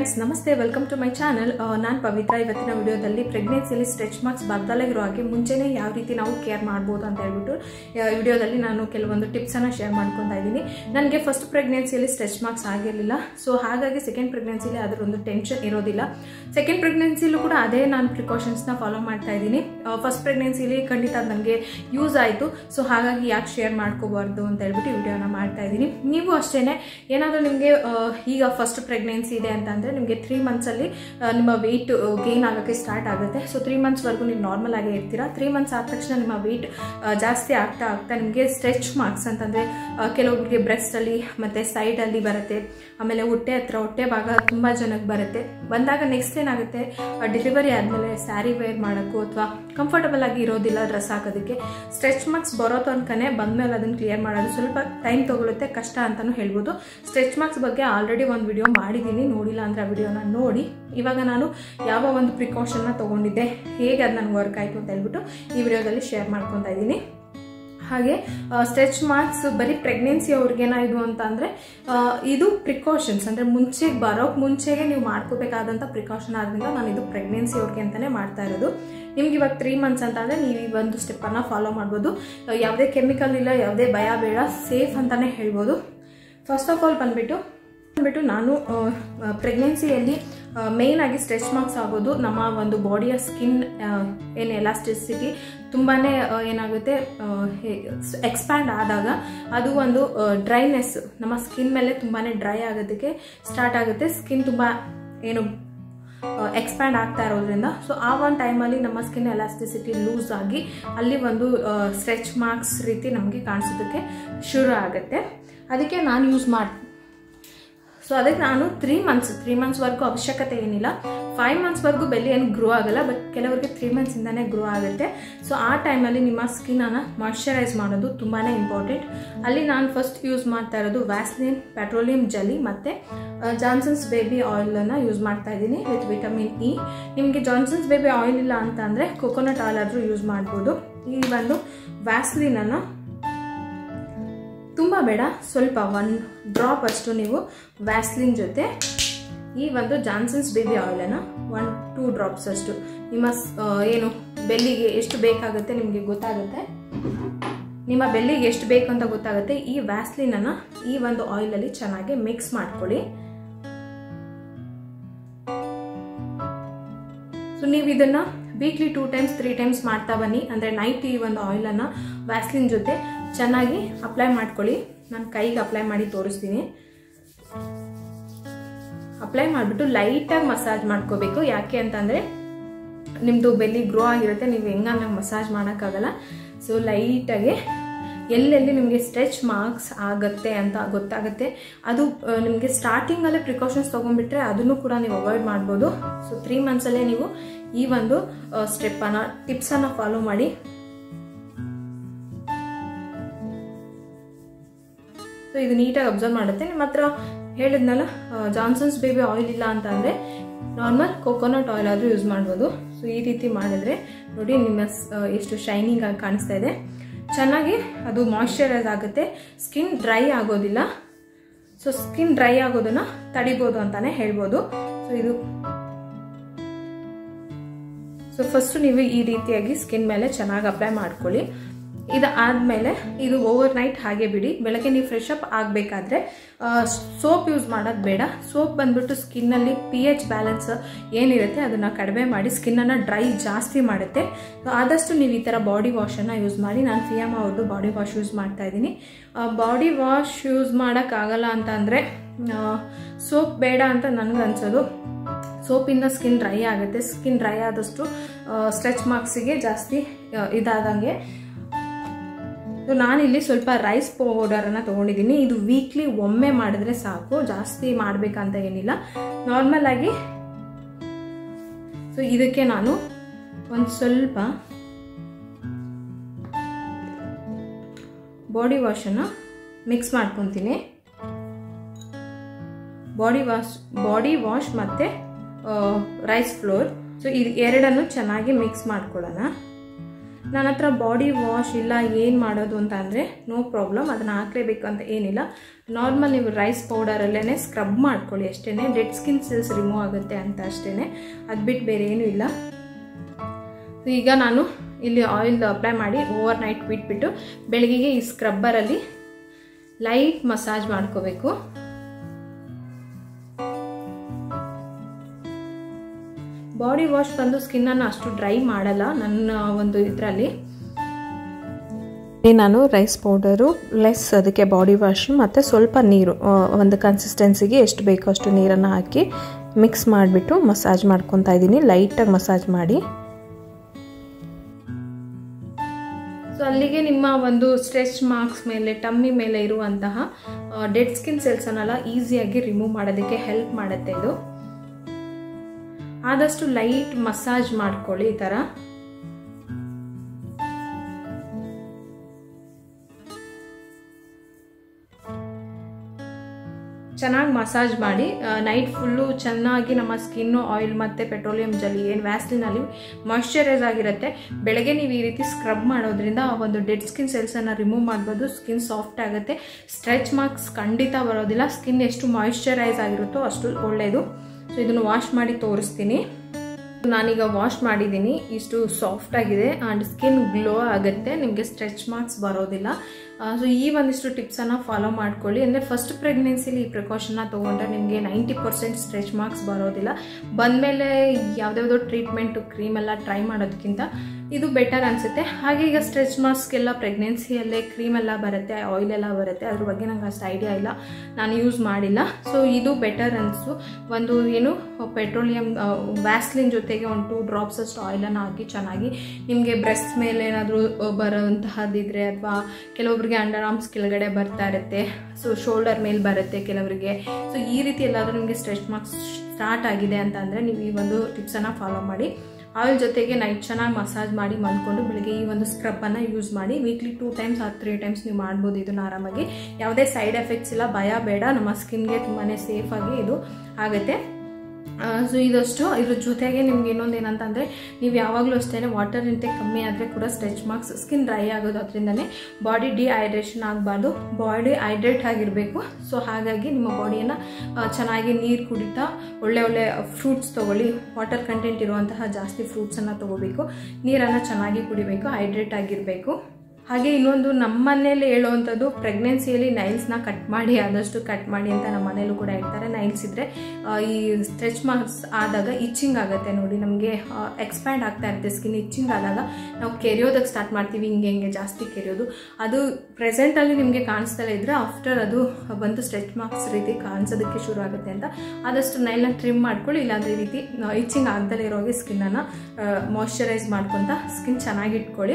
Friends ನಮಸ್ತೆ welcome to my channel ನಾನು ಪವಿತ್ರ ಇವತ್ತಿನ ವಿಡಿಯೋದಲ್ಲಿ ಪ್ರೆಗ್ನೆನ್ಸಿಯಲ್ಲಿ ಸ್ಟ್ರೆಚ್ ಮಾರ್ಕ್ಸ್ ಬರ್ದಲೇ ಇರೋ ಹಾಗೆ ಮುಂಚೆನೇ ಯಾವ ರೀತಿ ನಾವು ಕೇರ್ ಮಾಡ್ಬೋದು ಅಂತ ಹೇಳ್ಬಿಟ್ಟು ವಿಡಿಯೋದಲ್ಲಿ ನಾನು ಕೆಲವೊಂದು ಟಿಪ್ಸ್ ಅನ್ನು ಶೇರ್ ಮಾಡ್ಕೊತಾ ಇದ್ದೀನಿ ನನಗೆ ಫಸ್ಟ್ ಪ್ರೆಗ್ನೆನ್ಸಿಯಲ್ಲಿ ಸ್ಟ್ರೆಚ್ ಮಾರ್ಕ್ಸ್ ಆಗಿರಲಿಲ್ಲ ಸೊ ಹಾಗಾಗಿ ಸೆಕೆಂಡ್ ಪ್ರೆಗ್ನೆನ್ಸಿಯಲ್ಲಿ ಅದರ ಒಂದು ಟೆನ್ಷನ್ ಇರೋದಿಲ್ಲ ಸೆಕೆಂಡ್ ಪ್ರೆಗ್ನೆನ್ಸಿಲೂ ಕೂಡ ಅದೇ ನಾನು ಪ್ರಿಕಾಷನ್ಸ್ ನ ಫಾಲೋ ಮಾಡ್ತಾ ಇದ್ದೀನಿ ಫಸ್ಟ್ ಪ್ರೆಗ್ನೆನ್ಸಿಯಲ್ಲಿ ಖಂಡಿತ ನನಗೆ ಯೂಸ್ ಆಯಿತು ಸೊ ಹಾಗಾಗಿ ಯಾಕೆ ಶೇರ್ ಮಾಡ್ಕೋಬಾರ್ದು ಅಂತ ಹೇಳ್ಬಿಟ್ಟು ವಿಡಿಯೋನ ಮಾಡ್ತಾ ಇದ್ದೀನಿ ನೀವು ಅಷ್ಟೇನೆ ಏನಾದರೂ ನಿಮಗೆ ಈಗ ಫಸ್ಟ್ ಪ್ರೆಗ್ನೆನ್ಸಿ ಇದೆ ಅಂತಂದ್ರೆ ನಿಮಗೆ 3 ಮಂತ್ಸ್ ಅಲ್ಲಿ ನಿಮ್ಮ weight ಗೇನ್ ಆಗೋಕ್ಕೆ ಸ್ಟಾರ್ಟ್ ಆಗುತ್ತೆ ಸೊ 3 ಮಂತ್ಸ್ ವರೆಗೂ ನೀವು ನಾರ್ಮಲ್ ಆಗಿ ಇರ್ತೀರಾ 3 ಮಂತ್ಸ್ ಆದ ತಕ್ಷಣ ನಿಮ್ಮ weight ಜಾಸ್ತಿ ಆಗ್ತಾ ಆಗ್ತಾ ನಿಮಗೆ ಸ್ಟ್ರೆಚ್ ಮಾರ್ಕ್ಸ್ ಅಂತಂದ್ರೆ ಕೆಲವೊಬ್ಬರಿಗೆ ಬ್ರೆಸ್ಟ್ ಅಲ್ಲಿ ಮತ್ತೆ ಸೈಡ್ ಅಲ್ಲಿ ಬರುತ್ತೆ ಆಮೇಲೆ ಹೊಟ್ಟೆ ಹತ್ರ ಹೊಟ್ಟೆ ಭಾಗ ತುಂಬಾ ಜನಕ್ಕೆ ಬರುತ್ತೆ ಬಂದಾಗ ನೆಕ್ಸ್ಟ್ ಏನಾಗುತ್ತೆ ಡೆಲಿವರಿ ಆದ್ಮೇಲೆ ಸ್ಯಾರಿ ವೇರ್ ಮಾಡೋಕ್ಕೂ ಅಥವಾ ಕಂಫರ್ಟಬಲ್ ಆಗಿ ಇರೋದಿಲ್ಲ ಡ್ರೆಸ್ ಹಾಕೋದಕ್ಕೆ ಸ್ಟ್ರೆಚ್ ಮಾರ್ಕ್ಸ್ ಬರೋ ತನಕನೇ ಬಂದ್ಮೇಲೆ ಅದನ್ನ ಕ್ಲಿಯರ್ ಮಾಡೋದು ಸ್ವಲ್ಪ ಟೈಮ್ ತಗೊಳುತ್ತೆ ಕಷ್ಟ ಅಂತಾನು ಹೇಳ್ಬೋದು ಸ್ಟ್ರೆಚ್ ಮಾರ್ಕ್ಸ್ ಬಗ್ಗೆ ಆಲ್ರೆಡಿ ಒಂದು ವಿಡಿಯೋ ಮಾಡಿದ್ದೀನಿ ನೋಡಿಲ್ಲ ಅಂದ್ರೆ ಆ ವಿಡಿಯೋನ ನೋಡಿ ಇವಾಗ ನಾನು ಯಾವ ಒಂದು ಪ್ರಿಕಾಷನ್ ತಗೊಂಡಿದ್ದೆ ಹೇಗೆ ಅದು ನನಗೆ ವರ್ಕ್ ಆಯಿತು ಅಂತ ಹೇಳ್ಬಿಟ್ಟು ಈ ವಿಡಿಯೋದಲ್ಲಿ ಶೇರ್ ಮಾಡ್ಕೊತಾ ಇದ್ದೀನಿ ಹಾಗೆ ಸ್ಟ್ರೆಚ್ ಮಾರ್ಕ್ಸ್ ಬರೀ ಪ್ರೆಗ್ನೆನ್ಸಿ ಅವ್ರಿಗೇನಾಯಿತು ಅಂತ ಅಂದರೆ ಇದು ಪ್ರಿಕಾಷನ್ಸ್ ಅಂದರೆ ಬರೋಕ್ಕೆ ಮುಂಚೆಗೆ ನೀವು ಮಾಡ್ಕೋಬೇಕಾದಂಥ ಪ್ರಿಕಾಷನ್ ಆದ್ರಿಂದ ನಾನು ಇದು ಪ್ರೆಗ್ನೆನ್ಸಿ ಅವ್ರಿಗೆ ಅಂತಲೇ ಮಾಡ್ತಾ ಇರೋದು ನಿಮ್ಗೆ ಇವಾಗ 3 ಮಂತ್ಸ್ ಅಂತ ಅಂದರೆ ನೀವು ಈ ಒಂದು ಸ್ಟೆಪ್ಪನ್ನು ಫಾಲೋ ಮಾಡ್ಬೋದು ಯಾವುದೇ ಕೆಮಿಕಲ್ ಇಲ್ಲ ಯಾವುದೇ ಭಯ ಬೇಡ ಸೇಫ್ ಅಂತಲೇ ಹೇಳ್ಬೋದು ಫಸ್ಟ್ ಆಫ್ ಆಲ್ ಬಂದ್ಬಿಟ್ಟು ನಾನು ಪ್ರೆಗ್ನೆನ್ಸಿಯಲ್ಲಿ ಮೇನ್ ಆಗಿ ಸ್ಟ್ರೆಚ್ ಮಾರ್ಕ್ಸ್ ಆಗೋದು ನಮ್ಮ ಒಂದು ಬಾಡಿಯ ಸ್ಕಿನ್ ಏನು ಎಲಾಸ್ಟಿಸಿಟಿ ತುಂಬಾ ಏನಾಗುತ್ತೆ ಎಕ್ಸ್ಪ್ಯಾಂಡ್ ಆದಾಗ ಅದು ಒಂದು ಡ್ರೈನೆಸ್ ನಮ್ಮ ಸ್ಕಿನ್ ಮೇಲೆ ತುಂಬಾ ಡ್ರೈ ಆಗೋದಕ್ಕೆ ಸ್ಟಾರ್ಟ್ ಆಗುತ್ತೆ ಸ್ಕಿನ್ ತುಂಬ ಏನು ಎಕ್ಸ್ಪ್ಯಾಂಡ್ ಆಗ್ತಾ ಇರೋದ್ರಿಂದ ಸೊ ಆ ಒಂದು ಟೈಮಲ್ಲಿ ನಮ್ಮ ಸ್ಕಿನ್ ಎಲಾಸ್ಟಿಸಿಟಿ ಲೂಸ್ ಆಗಿ ಅಲ್ಲಿ ಒಂದು ಸ್ಟ್ರೆಚ್ ಮಾರ್ಕ್ಸ್ ರೀತಿ ನಮಗೆ ಕಾಣಿಸೋದಕ್ಕೆ ಶುರು ಆಗುತ್ತೆ ಅದಕ್ಕೆ ನಾನು ಯೂಸ್ ಸೊ ಅದಕ್ಕೆ ನಾನು 3 ಮಂತ್ಸ್ವರೆಗೂ ಅವಶ್ಯಕತೆ ಏನಿಲ್ಲ 5 ಮಂತ್ಸ್ವರೆಗೂ ಬೆಲೆ ಏನು ಗ್ರೋ ಆಗಲ್ಲ ಬಟ್ ಕೆಲವರಿಗೆ 3 ಮಂತ್ಸಿಂದಾನೇ ಗ್ರೋ ಆಗುತ್ತೆ ಸೊ ಆ ಟೈಮಲ್ಲಿ ನಿಮ್ಮ ಸ್ಕಿನ್ನನ್ನು ಮಾಯ್ಶ್ಚರೈಸ್ ಮಾಡೋದು ತುಂಬಾ ಇಂಪಾರ್ಟೆಂಟ್ ಅಲ್ಲಿ ನಾನು ಫಸ್ಟ್ ಯೂಸ್ ಮಾಡ್ತಾ ಇರೋದು ವ್ಯಾಸ್ಲಿನ್ ಪೆಟ್ರೋಲಿಯಂ ಜೆಲ್ಲಿ ಮತ್ತು ಜಾನ್ಸನ್ಸ್ ಬೇಬಿ ಆಯಿಲನ್ನು ಯೂಸ್ ಮಾಡ್ತಾ ಇದ್ದೀನಿ ವಿತ್ ವಿಟಮಿನ್ ಇ ನಿಮಗೆ ಜಾನ್ಸನ್ಸ್ ಬೇಬಿ ಆಯಿಲ್ ಇಲ್ಲ ಅಂತ ಅಂದರೆ ಕೊಕೊನಟ್ ಆಯಿಲ್ ಆದರೂ ಯೂಸ್ ಮಾಡ್ಬೋದು ಈ ಒಂದು ವ್ಯಾಸ್ಲಿನನ್ನು ತುಂಬ ಬೇಡ ಸ್ವಲ್ಪ 1 ಡ್ರಾಪ್ ಅಷ್ಟು ನೀವು ವ್ಯಾಸ್ಲಿನ್ ಜೊತೆ ಈ ಒಂದು ಜಾನ್ಸನ್ಸ್ ಬೇಬಿ ಆಯಿಲನ್ನು 1-2 ಡ್ರಾಪ್ಸ್ ಅಷ್ಟು ನಿಮ್ಮ ಏನು ಬೆಲ್ಲಿಗೆ ಎಷ್ಟು ಬೇಕಾಗುತ್ತೆ ನಿಮಗೆ ಗೊತ್ತಾಗುತ್ತೆ ನಿಮ್ಮ ಬೆಲ್ಲಿಗೆ ಎಷ್ಟು ಬೇಕು ಅಂತ ಗೊತ್ತಾಗುತ್ತೆ ಈ ವ್ಯಾಸ್ಲಿನನ್ನು ಈ ಒಂದು ಆಯಿಲಲ್ಲಿ ಚೆನ್ನಾಗಿ ಮಿಕ್ಸ್ ಮಾಡ್ಕೊಳ್ಳಿ ಸೊ ನೀವು ಇದನ್ನು ವೀಕ್ಲಿ 2 ಟೈಮ್ಸ್ 3 ಟೈಮ್ಸ್ ಮಾಡ್ತಾ ಬನ್ನಿ ಅಂದರೆ ನೈಟ್ ಈ ಒಂದು ಆಯಿಲನ್ನು ವ್ಯಾಸ್ಲಿನ್ ಜೊತೆ ಚೆನ್ನಾಗಿ ಅಪ್ಲೈ ಮಾಡ್ಕೊಳ್ಳಿ ನಾನು ಕೈಗೆ ಅಪ್ಲೈ ಮಾಡಿ ತೋರಿಸ್ತೀನಿ ಅಪ್ಲೈ ಮಾಡಿಬಿಟ್ಟು ಲೈಟಾಗಿ ಮಸಾಜ್ ಮಾಡ್ಕೋಬೇಕು ಯಾಕೆ ಅಂತಂದರೆ ನಿಮ್ಮದು ಬೆಲ್ಲಿ ಗ್ರೋ ಆಗಿರುತ್ತೆ ನೀವು ಹೆಂಗಂದ್ರೆ ಮಸಾಜ್ ಮಾಡೋಕ್ಕಾಗಲ್ಲ ಸೊ ಲೈಟಾಗಿ ಎಲ್ಲೆಲ್ಲಿ ನಿಮಗೆ ಸ್ಟ್ರೆಚ್ ಮಾರ್ಕ್ಸ್ ಆಗುತ್ತೆ ಅಂತ ಗೊತ್ತಾಗುತ್ತೆ ಅದು ನಿಮಗೆ ಸ್ಟಾರ್ಟಿಂಗಲ್ಲೇ ಪ್ರಿಕಾಷನ್ಸ್ ತೊಗೊಂಡ್ಬಿಟ್ರೆ ಅದನ್ನು ಕೂಡ ನೀವು ಅವಾಯ್ಡ್ ಮಾಡ್ಬೋದು ಸೊ 3 ಮಂತ್ಸಲ್ಲೇ ನೀವು ಈ ಒಂದು ಸ್ಟೆಪ್ಪನ್ನು ಟಿಪ್ಸನ್ನು ಫಾಲೋ ಮಾಡಿ ಸೊ ಇದು ನೀಟಾಗಿ ಅಬ್ಸರ್ವ್ ಮಾಡುತ್ತೆ ನಿಮ್ಮ ಹತ್ರ ಹೇಳಿದ್ನಲ್ಲ ಜಾನ್ಸನ್ಸ್ ಬೇಬಿ ಆಯಿಲ್ ಇಲ್ಲ ಅಂತ ಅಂದರೆ ನಾರ್ಮಲ್ ಕೊಕೊನಟ್ ಆಯಿಲ್ ಆದರೂ ಯೂಸ್ ಮಾಡ್ಬೋದು ಸೊ ಈ ರೀತಿ ಮಾಡಿದ್ರೆ ನೋಡಿ ನಿಮ್ಮ ಎಷ್ಟು ಶೈನಿಂಗ್ ಆಗಿ ಕಾಣಿಸ್ತಾ ಇದೆ ಚೆನ್ನಾಗಿ ಅದು ಮಾಯ್ಶ್ಚರೈಸ್ ಆಗುತ್ತೆ ಸ್ಕಿನ್ ಡ್ರೈ ಆಗೋದಿಲ್ಲ ಸೊ ಸ್ಕಿನ್ ಡ್ರೈ ಆಗೋದನ್ನ ತಡಿಬೋದು ಅಂತಾನೆ ಹೇಳ್ಬೋದು ಸೊ ಫಸ್ಟ್ ನೀವು ಈ ರೀತಿಯಾಗಿ ಸ್ಕಿನ್ ಮೇಲೆ ಚೆನ್ನಾಗಿ ಅಪ್ಲೈ ಮಾಡ್ಕೊಳ್ಳಿ ಇದಾದ್ಮೇಲೆ ಇದು ಓವರ್ ನೈಟ್ ಹಾಗೆ ಬಿಡಿ ಬೆಳಗ್ಗೆ ನೀವು ಫ್ರೆಶ್ ಅಪ್ ಆಗಬೇಕಾದ್ರೆ ಸೋಪ್ ಯೂಸ್ ಮಾಡೋದು ಬೇಡ ಸೋಪ್ ಬಂದ್ಬಿಟ್ಟು ಸ್ಕಿನ್ನಲ್ಲಿ pH ಬ್ಯಾಲೆನ್ಸ್ ಏನಿರುತ್ತೆ ಅದನ್ನು ಕಡಿಮೆ ಮಾಡಿ ಸ್ಕಿನ್ನನ್ನು ಡ್ರೈ ಜಾಸ್ತಿ ಮಾಡುತ್ತೆ ಆದಷ್ಟು ನೀವು ಈ ಥರ ಬಾಡಿ ವಾಶನ್ನು ಯೂಸ್ ಮಾಡಿ ನಾನು ಫಿಯಾಮ ಅವ್ರದ್ದು ಬಾಡಿ ವಾಶ್ ಯೂಸ್ ಮಾಡ್ತಾ ಇದ್ದೀನಿ ಬಾಡಿ ವಾಶ್ ಯೂಸ್ ಮಾಡೋಕ್ಕಾಗಲ್ಲ ಅಂತ ಅಂದರೆ ಸೋಪ್ ಬೇಡ ಅಂತ ನನಗೆ ಅನ್ಸೋದು ಸೋಪಿಂದ ಸ್ಕಿನ್ ಡ್ರೈ ಆಗುತ್ತೆ ಸ್ಕಿನ್ ಡ್ರೈ ಆದಷ್ಟು ಸ್ಟ್ರೆಚ್ ಮಾರ್ಕ್ಸಿಗೆ ಜಾಸ್ತಿ ಇದಾದಂಗೆ ನಾನಿಲ್ಲಿ ಸ್ವಲ್ಪ ರೈಸ್ ಪೌಡರನ್ನು ತೊಗೊಂಡಿದ್ದೀನಿ ಇದು ವೀಕ್ಲಿ ಒಮ್ಮೆ ಮಾಡಿದ್ರೆ ಸಾಕು ಜಾಸ್ತಿ ಮಾಡಬೇಕಂತ ಏನಿಲ್ಲ ನಾರ್ಮಲ್ ಆಗಿ ಸೊ ಇದಕ್ಕೆ ನಾನು ಒಂದು ಸ್ವಲ್ಪ ಬಾಡಿ ವಾಶನ್ನು ಮಿಕ್ಸ್ ಮಾಡ್ಕೊತೀನಿ ಬಾಡಿ ವಾಶ್ ಮತ್ತು ರೈಸ್ ಫ್ಲೋರ್ ಸೊ ಇದು ಎರಡನ್ನು ಚೆನ್ನಾಗಿ ಮಿಕ್ಸ್ ಮಾಡ್ಕೊಳ್ಳೋಣ ನನ್ನ ಹತ್ರ ಬಾಡಿ ವಾಶ್ ಇಲ್ಲ ಏನು ಮಾಡೋದು ಅಂತ ಅಂದರೆ ನೋ ಪ್ರಾಬ್ಲಮ್, ಅದನ್ನು ಹಾಕಲೇಬೇಕು ಅಂತ ಏನಿಲ್ಲ. ನಾರ್ಮಲ್ ನೀವು ರೈಸ್ ಪೌಡರಲ್ಲೇ ಸ್ಕ್ರಬ್ ಮಾಡ್ಕೊಳ್ಳಿ ಅಷ್ಟೇ, ಡೆಡ್ ಸ್ಕಿನ್ ಸೆಲ್ಸ್ ರಿಮೂವ್ ಆಗುತ್ತೆ ಅಂತ ಅಷ್ಟೇ, ಅದು ಬಿಟ್ಟು ಬೇರೆ ಏನೂ ಇಲ್ಲ. ಈಗ ನಾನು ಇಲ್ಲಿ ಆಯಿಲ್ ಅಪ್ಲೈ ಮಾಡಿ ಓವರ್ ನೈಟ್ ಬಿಟ್ಬಿಟ್ಟು ಬೆಳಗ್ಗೆಗೆ ಈ ಸ್ಕ್ರಬ್ಬರಲ್ಲಿ ಲೈಟ್ ಮಸಾಜ್ ಮಾಡ್ಕೋಬೇಕು. ಬಾಡಿ ವಾಶ್ ಬಂದು ಸ್ಕಿನ್ನನ್ನು ಅಷ್ಟು ಡ್ರೈ ಮಾಡಲ್ಲ ನನ್ನ ಒಂದು ಇದರಲ್ಲಿ. ನಾನು ರೈಸ್ ಪೌಡರು ಲೆಸ್ ಅದಕ್ಕೆ ಬಾಡಿ ವಾಶ್ ಮತ್ತು ಸ್ವಲ್ಪ ನೀರು, ಒಂದು ಕನ್ಸಿಸ್ಟೆನ್ಸಿಗೆ ಎಷ್ಟು ಬೇಕೋ ಅಷ್ಟು ನೀರನ್ನು ಹಾಕಿ ಮಿಕ್ಸ್ ಮಾಡಿಬಿಟ್ಟು ಮಸಾಜ್ ಮಾಡ್ಕೊತಾ ಇದ್ದೀನಿ, ಲೈಟಾಗಿ ಮಸಾಜ್ ಮಾಡಿ. ಸೊ ಅಲ್ಲಿಗೆ ನಿಮ್ಮ ಒಂದು ಸ್ಟ್ರೆಚ್ ಮಾರ್ಕ್ಸ್ ಮೇಲೆ, ಟಮ್ಮಿ ಮೇಲೆ ಇರುವಂತಹ ಡೆಡ್ ಸ್ಕಿನ್ ಸೆಲ್ಸನ್ನೆಲ್ಲ ಈಸಿಯಾಗಿ ರಿಮೂವ್ ಮಾಡೋದಕ್ಕೆ ಹೆಲ್ಪ್ ಮಾಡುತ್ತೆ ಇದು. ಆದಷ್ಟು ಲೈಟ್ ಮಸಾಜ್ ಮಾಡ್ಕೊಳ್ಳಿ ಈ ಥರ. ಚೆನ್ನಾಗಿ ಮಸಾಜ್ ಮಾಡಿ ನೈಟ್ ಫುಲ್ಲು ಚೆನ್ನಾಗಿ ನಮ್ಮ ಸ್ಕಿನ್ನು ಆಯಿಲ್ ಮತ್ತು ಪೆಟ್ರೋಲಿಯಂ ಜೆಲ್ ಏನು ವ್ಯಾಸ್ಲಿನಲ್ಲಿ ಮಾಯ್ಶ್ಚರೈಸ್ ಆಗಿರುತ್ತೆ. ಬೆಳಗ್ಗೆ ನೀವು ಈ ರೀತಿ ಸ್ಕ್ರಬ್ ಮಾಡೋದ್ರಿಂದ ಒಂದು ಡೆಡ್ ಸ್ಕಿನ್ ಸೆಲ್ಸನ್ನು ರಿಮೂವ್ ಮಾಡ್ಬೋದು, ಸ್ಕಿನ್ ಸಾಫ್ಟ್ ಆಗುತ್ತೆ, ಸ್ಟ್ರೆಚ್ ಮಾರ್ಕ್ಸ್ ಖಂಡಿತ ಬರೋದಿಲ್ಲ. ಸ್ಕಿನ್ ಎಷ್ಟು ಮಾಯ್ಶ್ಚರೈಸ್ ಆಗಿರುತ್ತೋ ಅಷ್ಟು ಒಳ್ಳೆಯದು. ಸೊ ಇದನ್ನು ವಾಶ್ ಮಾಡಿ ತೋರಿಸ್ತೀನಿ. ನಾನೀಗ ವಾಶ್ ಮಾಡಿದ್ದೀನಿ, ಇಷ್ಟು ಸಾಫ್ಟ್ ಆಗಿದೆ ಆ್ಯಂಡ್ ಸ್ಕಿನ್ ಗ್ಲೋ ಆಗುತ್ತೆ, ನಿಮಗೆ ಸ್ಟ್ರೆಚ್ ಮಾರ್ಕ್ಸ್ ಬರೋದಿಲ್ಲ. ಸೊ ಈ ಒಂದಿಷ್ಟು ಟಿಪ್ಸನ್ನು ಫಾಲೋ ಮಾಡ್ಕೊಳ್ಳಿ. ಅಂದರೆ ಫಸ್ಟ್ ಪ್ರೆಗ್ನೆನ್ಸಿಲಿ ಈ ಪ್ರಿಕಾಷನ್ನ ತೊಗೊಂಡ್ರೆ ನಿಮಗೆ 90% ಸ್ಟ್ರೆಚ್ ಮಾರ್ಕ್ಸ್ ಬರೋದಿಲ್ಲ. ಬಂದಮೇಲೆ ಯಾವುದ್ಯಾವುದೋ ಟ್ರೀಟ್ಮೆಂಟು ಕ್ರೀಮೆಲ್ಲ ಟ್ರೈ ಮಾಡೋದಕ್ಕಿಂತ ಇದು ಬೆಟರ್ ಅನಿಸುತ್ತೆ. ಹಾಗೆ ಈಗ ಸ್ಟ್ರೆಚ್ ಮಾರ್ಕ್ಸ್ಗೆಲ್ಲ ಪ್ರೆಗ್ನೆನ್ಸಿಯಲ್ಲೇ ಕ್ರೀಮೆಲ್ಲ ಬರುತ್ತೆ, ಆಯಿಲ್ ಎಲ್ಲ ಬರುತ್ತೆ, ಅದ್ರ ಬಗ್ಗೆ ನಂಗೆ ಅಷ್ಟು ಐಡಿಯಾ ಇಲ್ಲ, ನಾನು ಯೂಸ್ ಮಾಡಿಲ್ಲ. ಸೊ ಇದು ಬೆಟರ್ ಅನಿಸ್ತು. ಒಂದು ಏನು ಪೆಟ್ರೋಲಿಯಂ ವ್ಯಾಸ್ಲಿನ್ ಜೊತೆಗೆ ಒಂದು 2 ಡ್ರಾಪ್ಸ್ ಅಷ್ಟು ಆಯಿಲನ್ನು ಹಾಕಿ ಚೆನ್ನಾಗಿ ನಿಮಗೆ ಬ್ರೆಸ್ಟ್ ಮೇಲೆ ಏನಾದರೂ ಬರೋಂತಹದ್ದಿದ್ರೆ, ಅಥವಾ ಕೆಲವೊಬ್ಬರಿಗೆ ಅಂಡರ್ ಆರ್ಮ್ಸ್ ಕೆಳಗಡೆ ಬರ್ತಾ ಇರುತ್ತೆ, ಸೊ ಶೋಲ್ಡರ್ ಮೇಲೆ ಬರುತ್ತೆ ಕೆಲವರಿಗೆ. ಸೊ ಈ ರೀತಿ ಎಲ್ಲಾದರೂ ನಿಮಗೆ ಸ್ಟ್ರೆಚ್ ಮಾರ್ಕ್ಸ್ ಸ್ಟಾರ್ಟ್ ಆಗಿದೆ ಅಂತ ಅಂದರೆ ನೀವು ಈ ಒಂದು ಟಿಪ್ಸನ್ನು ಫಾಲೋ ಮಾಡಿ. ಆಯಿಲ್ ಜೊತೆಗೆ ನೈಟ್ ಚೆನ್ನಾಗಿ ಮಸಾಜ್ ಮಾಡಿ ಮಲ್ಕೊಂಡು ಬೆಳಿಗ್ಗೆ ಈ ಒಂದು ಸ್ಕ್ರಬ್ಬನ್ನು ಯೂಸ್ ಮಾಡಿ. ವೀಕ್ಲಿ 2 ಟೈಮ್ಸ್ ಆರ್ 3 ಟೈಮ್ಸ್ ನೀವು ಮಾಡ್ಬೋದು ಇದನ್ನು ಆರಾಮಾಗಿ. ಯಾವುದೇ ಸೈಡ್ ಎಫೆಕ್ಟ್ಸ್ ಇಲ್ಲ, ಭಯ ಬೇಡ, ನಮ್ಮ ಸ್ಕಿನ್ಗೆ ತುಂಬಾ ಸೇಫಾಗಿ ಇದು ಆಗುತ್ತೆ. ಸೊ ಇದಷ್ಟು. ಇದ್ರ ಜೊತೆಗೆ ನಿಮ್ಗೆ ಇನ್ನೊಂದು ಏನಂತಂದರೆ, ನೀವು ಯಾವಾಗಲೂ ಅಷ್ಟೇ ವಾಟರ್ ಇಂಟೇಕ್ ಕಮ್ಮಿ ಆದರೆ ಕೂಡ ಸ್ಟ್ರೆಚ್ ಮಾರ್ಕ್ಸ್, ಸ್ಕಿನ್ ಡ್ರೈ ಆಗೋದು, ಅದರಿಂದನೇ ಬಾಡಿ ಡಿಹೈಡ್ರೇಷನ್ ಆಗಬಾರ್ದು, ಬಾಡಿ ಹೈಡ್ರೇಟ್ ಆಗಿರಬೇಕು. ಸೊ ಹಾಗಾಗಿ ನಿಮ್ಮ ಬಾಡಿಯನ್ನು ಚೆನ್ನಾಗಿ ನೀರು ಕುಡಿತಾ ಒಳ್ಳೆ ಒಳ್ಳೆ ಫ್ರೂಟ್ಸ್ ತೊಗೊಳ್ಳಿ, ವಾಟರ್ ಕಂಟೆಂಟ್ ಇರುವಂತಹ ಜಾಸ್ತಿ ಫ್ರೂಟ್ಸನ್ನು ತೊಗೋಬೇಕು, ನೀರನ್ನು ಚೆನ್ನಾಗಿ ಕುಡಿಬೇಕು, ಹೈಡ್ರೇಟ್ ಆಗಿರಬೇಕು. ಹಾಗೆ ಇನ್ನೊಂದು ನಮ್ಮ ಮನೇಲಿ ಹೇಳುವಂಥದ್ದು, ಪ್ರೆಗ್ನೆನ್ಸಿಯಲ್ಲಿ ನೈಲ್ಸ್ನ ಕಟ್ ಮಾಡಿ, ಆದಷ್ಟು ಕಟ್ ಮಾಡಿ ಅಂತ ನಮ್ಮ ಮನೇಲೂ ಕೂಡ ಹೇಳ್ತಾರೆ. ನೈಲ್ಸ್ ಇದ್ದರೆ ಈ ಸ್ಟ್ರೆಚ್ ಮಾರ್ಕ್ಸ್ ಆದಾಗ ಇಚ್ಚಿಂಗ್ ಆಗುತ್ತೆ ನೋಡಿ, ನಮಗೆ ಎಕ್ಸ್ಪ್ಯಾಂಡ್ ಆಗ್ತಾ ಇರುತ್ತೆ ಸ್ಕಿನ್. ಇಚ್ಚಿಂಗ್ ಆದಾಗ ನಾವು ಕೆರೆಯೋದಕ್ಕೆ ಸ್ಟಾರ್ಟ್ ಮಾಡ್ತೀವಿ, ಹಿಂಗೆ ಜಾಸ್ತಿ ಕೆರೆಯೋದು. ಅದು ಪ್ರೆಸೆಂಟಲ್ಲಿ ನಿಮಗೆ ಕಾಣಿಸ್ತಲೇ ಇದ್ದರೆ ಆಫ್ಟರ್ ಅದು ಬಂದು ಸ್ಟ್ರೆಚ್ ಮಾರ್ಕ್ಸ್ ರೀತಿ ಕಾಣಿಸೋದಕ್ಕೆ ಶುರು ಆಗುತ್ತೆ ಅಂತ ಆದಷ್ಟು ನೈಲ್ನ ಟ್ರಿಮ್ ಮಾಡ್ಕೊಳ್ಳಿ. ಇಲ್ಲಾಂದರೆ ಈ ರೀತಿ ಇಚ್ಚಿಂಗ್ ಆಗದಲ್ಲೇ ಇರೋ ಹಾಗೆ ಸ್ಕಿನ್ನನ್ನು ಮಾಯ್ಶ್ಚರೈಸ್ ಮಾಡ್ಕೊತ ಸ್ಕಿನ್ ಚೆನ್ನಾಗಿಟ್ಕೊಳ್ಳಿ.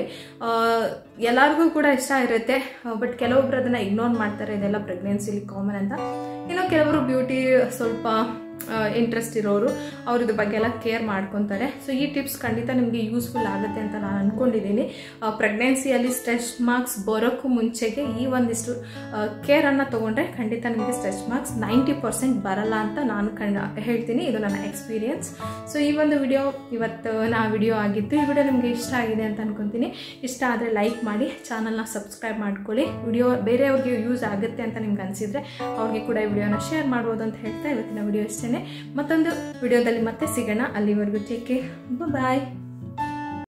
ಎಲ್ಲರಿಗೂ ಕೂಡ ಇಷ್ಟ ಇರುತ್ತೆ, ಬಟ್ ಕೆಲವೊಬ್ರು ಅದನ್ನು ಇಗ್ನೋರ್ ಮಾಡ್ತಾರೆ, ಇದೆಲ್ಲ ಪ್ರೆಗ್ನೆನ್ಸಿಲಿ ಕಾಮನ್ ಅಂತ. ಇನ್ನು ಕೆಲವರು ಬ್ಯೂಟಿ ಸ್ವಲ್ಪ ಇಂಟ್ರೆಸ್ಟ್ ಇರೋರು ಅವರು ಇದ್ರ ಬಗ್ಗೆ ಎಲ್ಲ ಕೇರ್ ಮಾಡ್ಕೊತಾರೆ. ಸೊ ಈ ಟಿಪ್ಸ್ ಖಂಡಿತ ನಿಮಗೆ ಯೂಸ್ಫುಲ್ ಆಗುತ್ತೆ ಅಂತ ನಾನು ಅಂದ್ಕೊಂಡಿದ್ದೀನಿ. ಪ್ರೆಗ್ನೆನ್ಸಿಯಲ್ಲಿ ಸ್ಟ್ರೆಚ್ ಮಾರ್ಕ್ಸ್ ಬರೋಕ್ಕೂ ಮುಂಚೆಗೆ ಈ ಒಂದಿಷ್ಟು ಕೇರನ್ನು ತೊಗೊಂಡ್ರೆ ಖಂಡಿತ ನಿಮಗೆ ಸ್ಟ್ರೆಚ್ ಮಾರ್ಕ್ಸ್ 90% ಬರಲ್ಲ ಅಂತ ನಾನು ಹೇಳ್ತೀನಿ. ಇದು ನನ್ನ ಎಕ್ಸ್ಪೀರಿಯನ್ಸ್. ಸೊ ಈ ಒಂದು ವಿಡಿಯೋ ಇವತ್ತು ವಿಡಿಯೋ ಆಗಿತ್ತು. ಈ ವಿಡಿಯೋ ನಿಮಗೆ ಇಷ್ಟ ಆಗಿದೆ ಅಂತ ಅನ್ಕೊತೀನಿ. ಇಷ್ಟ ಆದರೆ ಲೈಕ್ ಮಾಡಿ, ಚಾನಲ್ನ ಸಬ್ಸ್ಕ್ರೈಬ್ ಮಾಡ್ಕೊಳ್ಳಿ. ವಿಡಿಯೋ ಬೇರೆಯವ್ರಿಗೆ ಯೂಸ್ ಆಗುತ್ತೆ ಅಂತ ನಿಮ್ಗೆ ಅನಿಸಿದರೆ ಅವ್ರಿಗೆ ಕೂಡ ಈ ವಿಡಿಯೋನ ಶೇರ್ ಮಾಡ್ಬೋದು ಅಂತ ಹೇಳ್ತಾ ಇವತ್ತಿನ ವಿಡಿಯೋ ಇಷ್ಟೇ. ಮತ್ತೊಂದು ವಿಡಿಯೋದಲ್ಲಿ ಮತ್ತೆ ಸಿಗೋಣ. ಅಲ್ಲಿವರೆಗೂ ಟೇಕ್ ಕೇರ್, ಬಾಯ್.